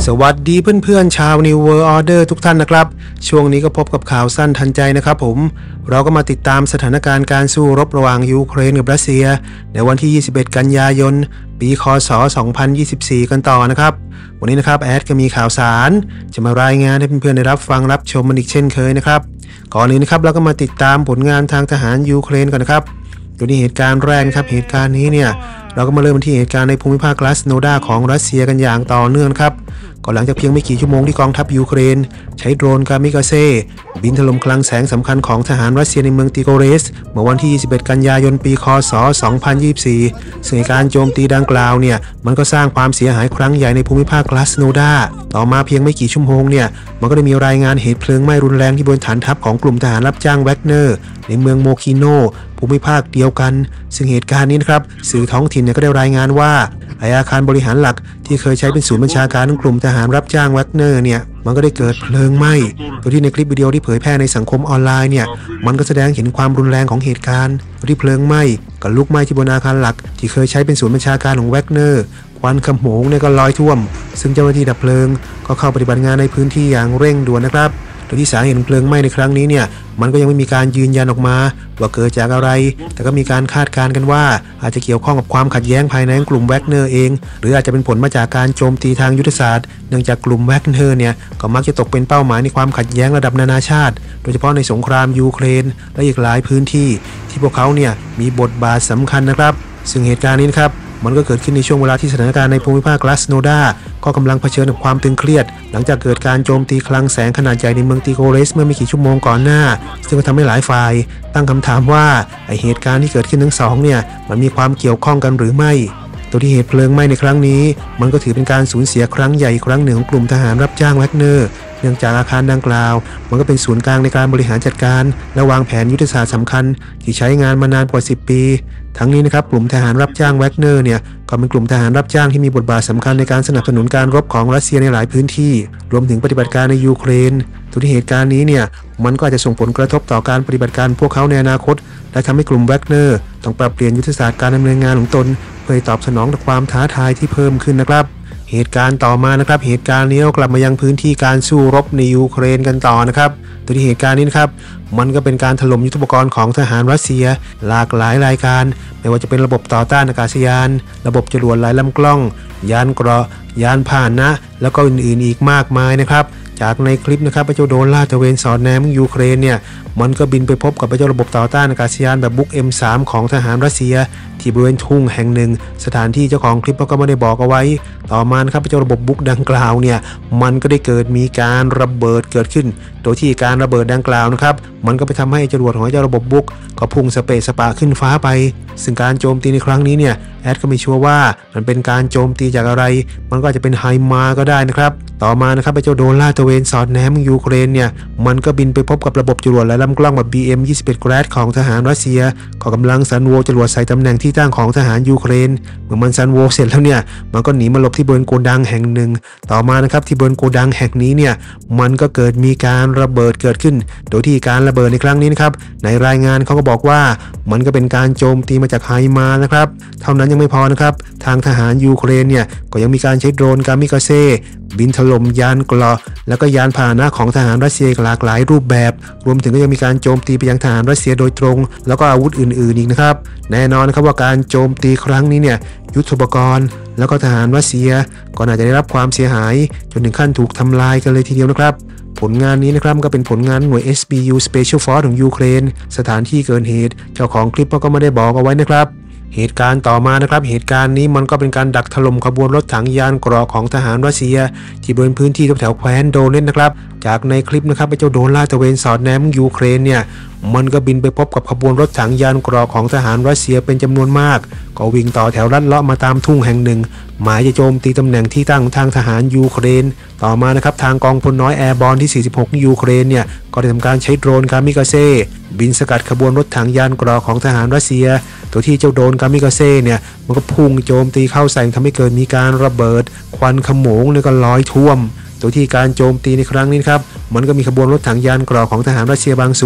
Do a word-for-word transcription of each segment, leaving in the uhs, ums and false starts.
วัสดีเพื่อนๆชาว New World Order ทุกท่านนะครับช่วงนี้ก็พบกับข่าวสั้นทันใจนะครับผมเราก็มาติดตามสถานการณ์การสู้รบระหว่างยูเครนกับรัสเซียในวันที่ยี่สิบเอ็ดกันยายนปีคศสองพันยี่สิบสี่กันต่อนะครับวันนี้นะครับแอดก็มีข่าวสารจะมารายงานให้เพื่อนๆได้รับฟังรับชมมันอีกเช่นเคยนะครับก่อนอื่นนะครับเราก็มาติดตามผลงานทางทหารยูเครนก่อนนะครับโดยในเหตุการณ์แรกครับเหตุการณ์นี้เนี่ยเราก็มาเริ่มที่เหตุการณ์ในภูมิภาคกราสโนดาของรัสเซียกันอย่างต่อเนื่องครับก่อนหลังจากเพียงไม่กี่ชั่วโมงที่กองทัพยูเครนใช้โดรนกามิกาเซ่บินถล่มคลังแสงสำคัญของทหารรัสเซียในเมืองติโกเรสเมื่อวันที่ยี่สิบเอ็ดกันยายนปีคศสองพันยี่สิบสี่ซึ่งการโจมตีดังกล่าวเนี่ยมันก็สร้างความเสียหายครั้งใหญ่ในภูมิภาคกราสโนดาต่อมาเพียงไม่กี่ชั่วโมงเนี่ยมันก็ได้มีรายงานเหตุเพลิงไหม้รุนแรงที่บนฐานทัพของกลุ่มทหารรับจ้างแวกเนอร์ในเมืองโมคิโนภูมิภาคเดียวกันซึ่งเหตุการณ์นี้นะครับสื่อท้องถิ่นเนี่ยก็ได้รายงานว่าอาคารบริหารหลักที่เคยใช้เป็นศูนย์บัญชาการของกลุ่มทหารรับจ้างแวกเนอร์เนี่ยมันก็ได้เกิดเพลิงไหม้โดยที่ในคลิปวิดีโอที่เผยแพร่ในสังคมออนไลน์เนี่ยมันก็แสดงเห็นความรุนแรงของเหตุการณ์ที่เพลิงไหม้กับลุกไหม้ที่บนอาคารหลักที่เคยใช้เป็นศูนย์บัญชาการของแวกเนอร์ควันขโมงเนี่ยก็ลอยท่วมซึ่งเจ้าหน้าที่ดับเพลิงก็เข้าปฏิบัติงานในพื้นที่อย่างเร่งด่วนนะครับโดยที่สาเหตุเพลิงไหม้ในครั้งนี้เนี่ยมันก็ยังไม่มีการยืนยันออกมาว่าเกิดจากอะไรแต่ก็มีการคาดการณ์กันว่าอาจจะเกี่ยวข้องกับความขัดแย้งภายในกลุ่มแวกเนอร์เองหรืออาจจะเป็นผลมาจากการโจมตีทางยุทธศาสตร์เนื่องจากกลุ่มแวกเนอร์เนี่ยก็มักจะตกเป็นเป้าหมายในความขัดแย้งระดับนานาชาติโดยเฉพาะในสงครามยูเครนและอีกหลายพื้นที่ที่พวกเขาเนี่ยมีบทบาทสำคัญนะครับซึ่งเหตุการณ์นี้นะครับมันก็เกิดขึ้นในช่วงเวลาที่สถานการณ์ในภูมิภาคกราสโนดาก็กำลังเผชิญกับความตึงเครียดหลังจากเกิดการโจมตีคลังแสงขนาดใหญ่ในเมืองติโกเรสเมื่อไม่กี่ชั่วโมงก่อนหน้าซึ่งก็ทำให้หลายฝ่ายตั้งคำถามว่าไอเหตุการณ์ที่เกิดขึ้นทั้งสองเนี่ยมันมีความเกี่ยวข้องกันหรือไม่ตัวที่เหตุเพลิงไหม้ในครั้งนี้มันก็ถือเป็นการสูญเสียครั้งใหญ่ครั้งหนึ่งของกลุ่มทหารรับจ้างแวกเนอร์เนื่องจากอาคารดังกล่าวมันก็เป็นศูนย์กลางในการบริหารจัดการและวางแผนยุทธศาสตร์สำคัญที่ใช้งานมานานกว่าสิบปีทั้งนี้นะครับกลุ่มทหารรับจ้างแวกเนอร์เนี่ยก็เป็นกลุ่มทหารรับจ้างที่มีบทบาทสำคัญในการสนับสนุนการรบของรัสเซียในหลายพื้นที่รวมถึงปฏิบัติการในยูเครนตัวที่เหตุการณ์นี้เนี่ยมันก็อาจจะส่งผลกระทบต่อการปฏิบัติการพวกเขาในอนาคตและทำให้กลุ่มแวกเนอร์ต้องปรับเปลี่ยนยุทธศาสตร์การดำเนินงานของตนเพื่อตอบสนองต่อความท้าทายที่เพิ่มขึ้นนะครับเหตุการณ์ต่อมานะครับเหตุการณ์นี้เรากลับมายังพื้นที่การสู้รบในยูเครนกันต่อนะครับโดยที่เหตุการณ์นี้นะครับมันก็เป็นการถล่มยุทโธปกรณ์ของทหารรัสเซียหลากหลายรายการไม่ว่าจะเป็นระบบต่อต้านอากาศยานระบบจรวดหลายลำกล้องยานเกราะยานพาหนะแล้วก็อื่นๆอีกมากมายนะครับจากในคลิปนะครับพระเจ้าโดนลาดตระเวนสอดแนมยูเครนเนี่ยมันก็บินไปพบกับพระเจ้าระบบต่อต้านอากาศยานแบบบุ๊ก เอ็ม สาม ของทหารรัสเซียที่บริเวณทุ่งแห่งหนึ่งสถานที่เจ้าของคลิปก็ไม่ได้บอกเอาไว้ต่อมาครับพระเจ้าระบบบุ๊กดังกล่าวเนี่ยมันก็ได้เกิดมีการระเบิดเกิดขึ้นโดยที่การระเบิดดังกล่าวนะครับมันก็ไปทำให้จรวดของเจ้าระบบบุ๊กก็พุ่งสเปซสปาขึ้นฟ้าไปซึ่งการโจมตีในครั้งนี้เนี่ยแอดก็ไม่ชัวร์ว่ามันเป็นการโจมตีจากอะไรมันก็จะเป็นไฮมาก็ได้นะครับต่อมานะครับพระเจ้าโดนลาดตระเวนสอดแนมยูเครนเนี่ยมันก็บินไปพบกับระบบจรวดและลำกล้องแบบ บี เอ็ม ยี่สิบเอ็ด Grad ของทหารรัสเซียก็กำลังซันโวจรวดใส่ตำแหน่งที่ตั้งของทหารยูเครนเมื่อมันซันโวเสร็จแล้วเนี่ยมันก็หนีมาหลบที่บริเวณโกดังแห่งหนึ่งต่อมานะครับที่บริเวณโกดังแห่งนี้เนี่ยมันก็เกิดมีการระเบิดเกิดขึ้นโดยที่การระเบิดในครั้งนี้นะครับในรายงานเขาก็บอกว่ามันก็เป็นการโจมตีมาจากไฮมานะครับเท่านั้นยังไม่พอนะครับทางทหารยูเครนเนี่ยก็ยังมีการใช้โดรนกามิกาเซ่บินถล่มยานเกราะแล้วก็ยานพาหนะของทหารรัสเซียหลากหลายรูปแบบรวมถึงก็ยังมีการโจมตีไปยังทหารรัสเซียโดยตรงแล้วก็อาวุธอื่นๆอีกนะครับแน่นอนนะครับว่าการโจมตีครั้งนี้เนี่ยยุทโธปกรณ์แล้วก็ทหารรัสเซียก็อาจจะได้รับความเสียหายจนถึงขั้นถูกทำลายกันเลยทีเดียวนะครับผลงานนี้นะครับก็เป็นผลงานหน่วย เอส บี ยู Special Force ของยูเครนสถานที่เกิดเหตุเจ้าของคลิปก็ไม่ได้บอกเอาไว้นะครับเหตุการณ์ต่อมานะครับเหตุการณ์นี้มันก็เป็นการดักถล่มขบวนรถถังยานเกราะของทหารรัสเซียที่บริเวณพื้นที่แถวแคว้นโดเนตนะครับจากในคลิปนะครับพระเจ้าโดนลาดตระเวนสอดแนมยูเครนเนี่ยมันก็บินไปพบกับขบวนรถถังยานเกราะของทหารรัสเซียเป็นจำนวนมากก็วิ่งต่อแถวลัดเลาะมาตามทุ่งแห่งหนึ่งหมายจะโจมตีตำแหน่งที่ตั้งทางทหารยูเครนต่อมานะครับทางกองพลน้อยแอร์บอลที่สี่สิบหกยูเครนเนี่ยก็ได้ทำการใช้โดรนกามิกาเซ่บินสกัดขบวนรถถังยานเกราะของทหารรัสเซียตัวที่เจ้าโดรนกามิกาเซ่เนี่ยมันก็พุ่งโจมตีเข้าใส่ทำให้เกิดมีการระเบิดควันขโมงแล้วก็ลอยท่วมโดยที่การโจมตีในครั้งนี้ครับมันก็มีขบวนรถถังยานเกราะของทหารรัสเซียบางส่วน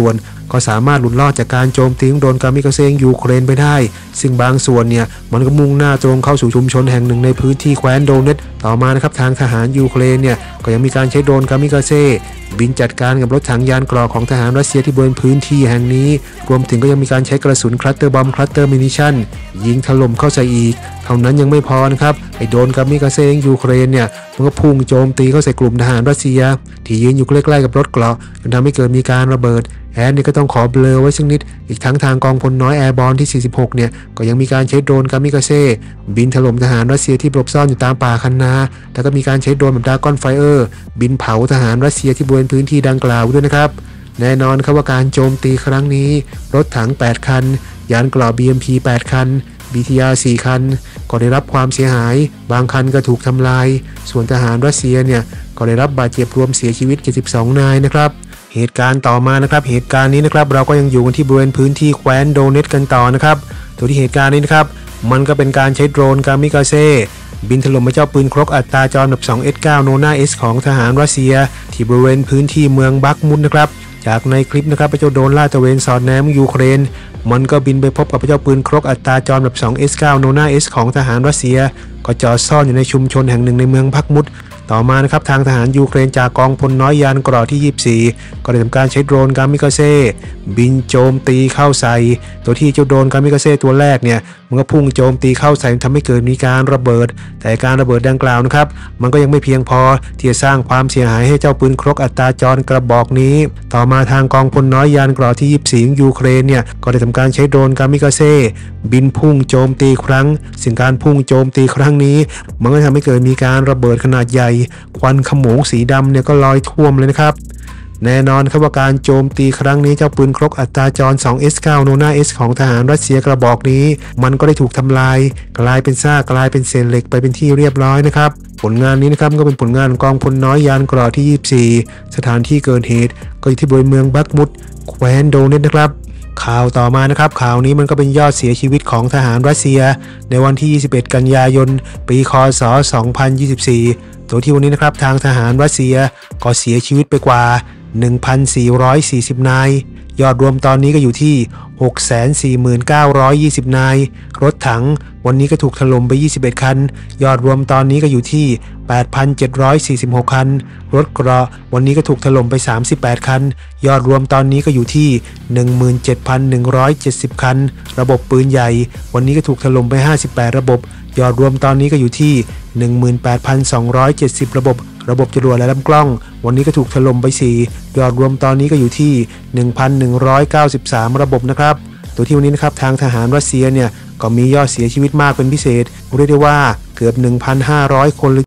ก็สามารถหลุดรอดจากการโจมตีของโดรนกามิกาเซยูเครนไปได้ซึ่งบางส่วนเนี่ยมันก็มุ่งหน้าตรงเข้าสู่ชุมชนแห่งหนึ่งในพื้นที่แคว้นโดเนตต่อมานะครับทางทหารยูเครนเนี่ยก็ยังมีการใช้โดรนกามิกาเซบินจัดการกับรถถังยานเกราะของทหารรัสเซียที่บริเวณพื้นที่แห่งนี้รวมถึงก็ยังมีการใช้กระสุนคลัสเตอร์บอมคลัสเตอร์มินิชั่นยิงถล่มเข้าใส่อีกเท่านั้นยังไม่พอนะครับไอ้โดรนกามิกาเซยูเครนเนี่ยมันก็พุ่งโจมตีเข้าใส่กลุ่มทหารรัสเซียที่ยืนอยู่ใกล้ๆกับรถเกราะจนทำให้เกิดมีการระเบิดแอนนี่ก็ต้องขอเบลอไว้สักนิดอีกทั้งทางกองพลน้อยแอร์บอลที่สี่สิบหกเนี่ยก็ยังมีการใช้โดรนกามิกาเซบินถล่มทหารรัสเซียที่หลบซ่อนอยู่ตามป่าคันนาแล้วก็มีการใช้โดรนแบบดากอนไฟเออร์บินเผาทหารรัสเซียที่บริเวณพื้นที่ดังกล่าวด้วยนะครับแน่นอนครับว่าการโจมตีครั้งนี้รถถังแปดคันยานเกราะ บี เอ็ม พี แปดคัน บี ที อาร์ สี่คันก็ได้รับความเสียหายบางคันก็ถูกทำลายส่วนทหารรัสเซียเนี่ยก็ได้รับบาดเจ็บรวมเสียชีวิตเจ็ดสิบสองนายนะครับเหตุการณ์ต่อมานะครับเหตุการณ์นี้นะครับเราก็ยังอยู่กันที่บริเวณพื้นที่แคว้นโดเนตกันต่อนะครับโดยที่เหตุการณ์นี้นะครับมันก็เป็นการใช้โดรนกามิกาเซบินถล่มไปเจ้าปืนครกอัตราจรแบบ สอง เอส เก้า โนนา S ของทหารรัสเซียที่บริเวณพื้นที่เมืองบักมุดนะครับจากในคลิปนะครับพระเจ้าโดรนลาดตระเวนสอดแนมยูเครนมันก็บินไปพบกับพระเจ้าปืนครกอัตราจรแบบ สอง เอส เก้า โนนา S ของทหารรัสเซียก็จอดซ่อนอยู่ในชุมชนแห่งหนึ่งในเมืองบักมุดต่อมานะครับทางทหารยูเครนจากกองพลน้อยยานเกราะที่ยี่สิบสี่ก็ได้ทำการใช้โดรนกามิกาเซบินโจมตีเข้าใส่ตัวที่เจ้าโดรนกามิกาเซตัวแรกเนี่ยมันก็พุ่งโจมตีเข้าใส่ทำให้เกิดมีการระเบิดแต่การระเบิดดังกล่าวนะครับมันก็ยังไม่เพียงพอที่จะสร้างความเสียหายให้เจ้าปืนครกอัตราจรกระบอกนี้ต่อมาทางกองพลน้อยยานเกราะที่ยี่สิบสี่ยูเครนเนี่ยก็ได้ทำการใช้โดรนกามิกาเซบินพุ่งโจมตีครั้งสิ่งการพุ่งโจมตีครั้งนี้มันก็ทำให้เกิดมีการระเบิดขนาดใหญ่ควันขโมงสีดำเนี่ยก็ลอยท่วมเลยนะครับแน่นอนครับว่าการโจมตีครั้งนี้เจ้าปืนครกอัตราจร สอง เอส เก้า โนนา S ของทหารรัสเซียกระบอกนี้มันก็ได้ถูกทำลายกลายเป็นซากกลายเป็นเศษเหล็กไปเป็นที่เรียบร้อยนะครับผลงานนี้นะครับก็เป็นผลงานของกองพลน้อยยานเกราะที่ยี่สิบสี่สถานที่เกิดเหตุก็อยู่ที่บริเวณเมืองบักมุดแคว้นโดเนตนะครับข่าวต่อมานะครับข่าวนี้มันก็เป็นยอดเสียชีวิตของทหารรัสเซียในวันที่ยี่สิบเอ็ดกันยายนปีค.ศ.สองพันยี่สิบสี่โดยที่วันนี้นะครับทางทหารรัสเซียก็เสียชีวิตไปกว่า หนึ่งพันสี่ร้อยสี่สิบ นายยอดรวมตอนนี้ก็อยู่ที่ หกแสนสี่หมื่นเก้าร้อยยี่สิบ นายรถถังวันนี้ก็ถูกถล่มไปยี่สิบเอ็ดคันยอดรวมตอนนี้ก็อยู่ที่ แปดพันเจ็ดร้อยสี่สิบหก คันรถเกราะวันนี้ก็ถูกถล่มไปสามสิบแปดคันยอดรวมตอนนี้ก็อยู่ที่ หนึ่งหมื่นเจ็ดพันหนึ่งร้อยเจ็ดสิบ คันระบบปืนใหญ่วันนี้ก็ถูกถล่มไปห้าสิบแปดระบบยอดรวมตอนนี้ก็อยู่ที่ หนึ่งหมื่นแปดพันสองร้อยเจ็ดสิบ ระบบระบบจรวดและลำกล้องวันนี้ก็ถูกถล่มไปสี่ยอดรวมตอนนี้ก็อยู่ที่ หนึ่งพันหนึ่งร้อยเก้าสิบสาม ระบบนะครับตัวที่วันนี้นะครับทางทหารรัสเซียเนี่ยก็มียอดเสียชีวิตมากเป็นพิเศษเรียกได้ว่าเกือบ หนึ่งพันห้าร้อย คน